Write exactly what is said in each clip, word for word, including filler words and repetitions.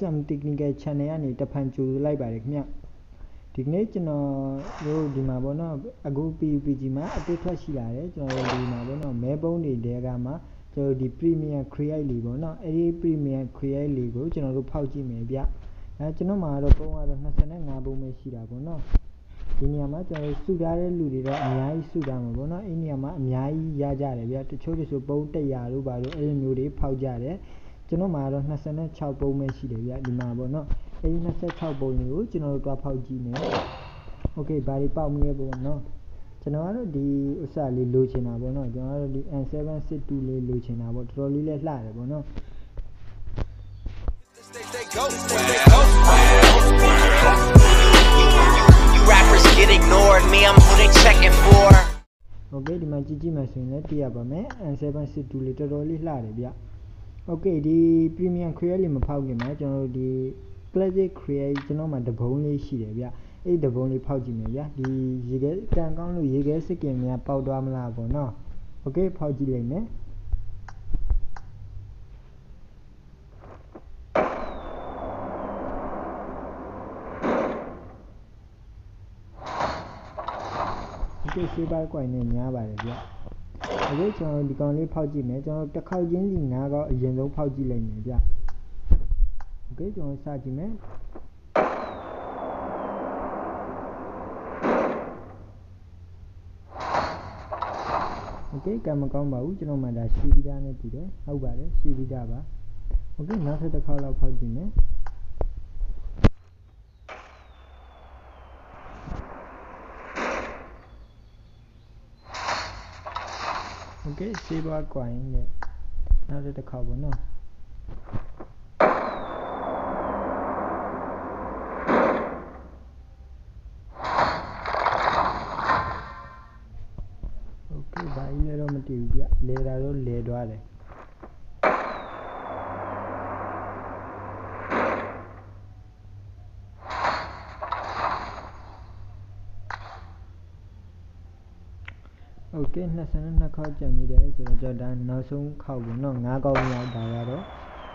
awesome technical channel ကနေတဖန်ကြိုလိုက်ပါတယ်ခင်ဗျဒီနေ့ကျွန်တော်တို့ဒီမှာပေါ့နော်အခု Pubg မှာအသစ်ထွက်ရှိလာတယ်ကျွန်တော်တို့ဒီမှာပေါ့နော်မဲပုံးတွေတဲကမှာကျွန်တော်ဒီ premium create လေးပေါ့နော်အဲဒီ premium create လေးကိုကျွန်တော်တို့ဖောက်ကြည့်မယ်ဗျအဲကျွန်တော်မှာတော့ပုံးကတော့twenty-fiveပုံးပဲရှိတာပေါ့နော်ဒီနေရာမှာကျွန်တော်စုထားတဲ့လူတွေတော့အများကြီးစုထားမှာပေါ့နော်အဲဒီနေရာမှာအများကြီးရကြတယ်ဗျတချို့တချို့ပုံးone hundredလို့ပါလို့အဲဒီမျိုးတွေဖောက်ကြတယ်ကျွန်တော်မှာတော့twenty-sixပုံးပဲရှိတယ်ဗျဒီမှာပေါ့နော်အဲဒီtwenty-sixပုံးလေးကိုကျွန်တော်တို့တွားဖောက်ကြည့်မယ်โอเคဘာတွေပေါက်မလဲပေါ့နော်ကျွန်တော်ကတော့ဒီဥစ္စာလေးလိုချင်တာပေါ့နော်ကျွန်တော်ကတော့ဒီ M seven sixty-two လေးလိုချင်တာပေါ့တော်တော်လေးလည်းလှတယ်ပေါ့နော် Rappers get ignored me I'm who they checking for โอเคဒီမှာကြည့်ကြည့်မှဆိုရင်လည်းသိရပါမယ် M seven sixty-two လေးတော်တော်လေးလှတယ်ဗျโอเคဒီ premium create လေးမဖောက်ခင်မှာကျွန်တော်တို့ဒီ classic create ကျွန်တော်မှာတပုံးလေးရှိတယ်ဗျအဲ့ဒီတပုံးလေးဖောက်ကြည့်မယ်ဗျဒီရေခဲတန်ကောင်းလို့ရေခဲစကင်များပေါက်သွားမလားပေါ့နော်โอเคဖောက်ကြည့်လိုက်မယ်ဒီစေးပါကွိုင်နဲ့ညားပါတယ်ဗျအခုကျွန်တော်ဒီကောင်လေးဖောက်ကြည့်မယ်ကျွန်တော်တစ်ခေါက်ချင်းစီနားကောအရင်ဆုံးဖောက်ကြည့်လိုက်မယ်ဗျโอเคကျွန်တော်စကြည့်မယ်โอเคကံမကောင်းပါဘူးကျွန်တော်မှဒါရှီပြီးသားနဲ့တူတယ်ဟုတ်ပါတယ်ရှီပြီးသားပါโอเคနောက်ထပ်တစ်ခေါက်လောက်ဖောက်ကြည့်မယ်โอเคစေးပါကွိုင်နဲ့နောက်တစ်ခေါက်ပေါ့နော်ဘာကြီးလဲတော့မတည်ဘူးဗျလဲတာတော့လဲသွားတယ်โอเคtwenty-twoခေါက်ကြံနေတယ်ဆိုတော့ကျွန်တော်ဒါနောက်ဆုံးခေါက်ပေါ့နော်fiveခေါက်မြောက်ဒါကတော့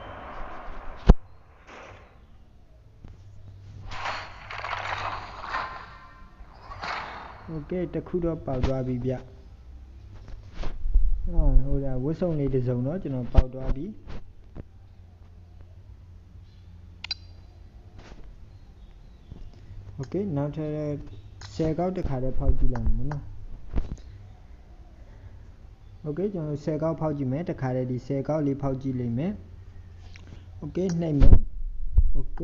โอเคတခုတော့ပေါက်သွားပြီဗျဟောဟိုဒါဝတ်စုံလေးတစ်စုံတော့ကျွန်တော်ပေါက်သွားပြီโอเคနောက်ထပ်tenခေါက်တစ်ခါတည်းဖောက်ကြည့်လိုက်မယ်နော်โอเคကျွန်တော်tenခေါက်ဖောက်ကြည့်မယ်တစ်ခါတည်းဒီtenခေါက်လေးဖောက်ကြည့်လိုက်မယ်โอเคနှိပ်မယ်โอเค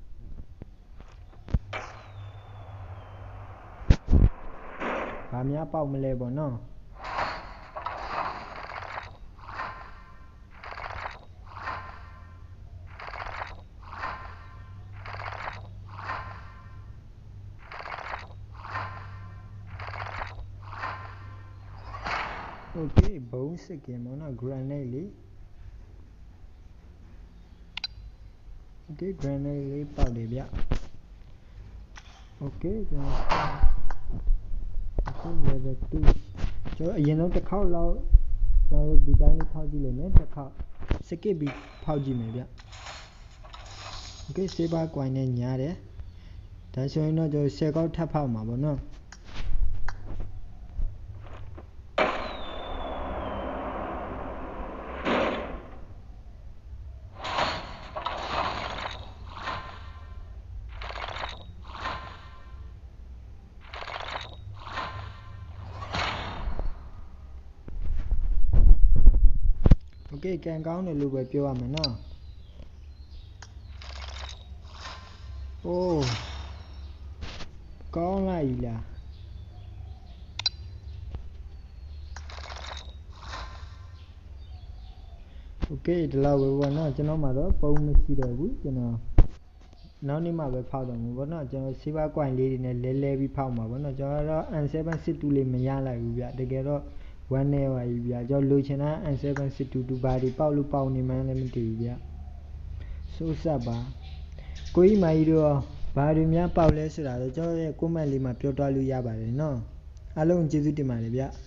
ဘာများပေါက်မလဲပေါ့နော်โอเคဘုံးစစ်ကင်ပေါ့နော် grenade လေးโอเค grenade လေးပေါက်တယ်ဗျโอเคကျွန်တော်အခု level two ကျွန်တော်အရင်ဆုံးတစ်ခေါက်လောက်ကျွန်တော်ဒီတိုင်းလေးဖောက်ကြည့်လိုက်မယ်တစ်ခေါက် skip ပြီးဖောက်ကြည့်မယ်ဗျโอเค saber coin နဲ့ညားတယ်ဒါဆိုရင်တော့ကျွန်တော်tenခေါက်ထပ်ဖောက်မှာပေါ့နော်โอเคကံကောင်းတယ်လို့ပဲပြောရမယ်နော်โอ้ကောင်းလိုက်လားโอเคဒီလောက်ပဲပေါ့နော်ကျွန်တော်မှာတော့ပုံမရှိတော့ဘူးကျွန်တော်နောက်နေ့မှပဲဖောက်တော့မှာပေါ့နော်ကျွန်တော်စေးပါကွိုင်လေးတွေနဲ့လဲလဲပြီးဖောက်မှာပေါ့နော်ကျွန်တော်တော့ M seven sixty-two လေးမရလိုက်ဘူးဗျတကယ်တော့oneနေပါပြီဗျာကျွန်တော်လိုချင်တာ M seven sixty-two ဘာတွေပေါက်လို့ပေါက်နေမှန်းလည်းမသိဘူးဗျဆိုးဆက်ပါကိုကြီးမကြီးတို့ဘာတွေများပေါက်လဲဆိုတာတော့ကျွန်တော်ရဲ့ comment လေးမှာပြောသွားလို့ရပါတယ်နော်အားလုံးကျေးဇူးတင်ပါတယ်ဗျ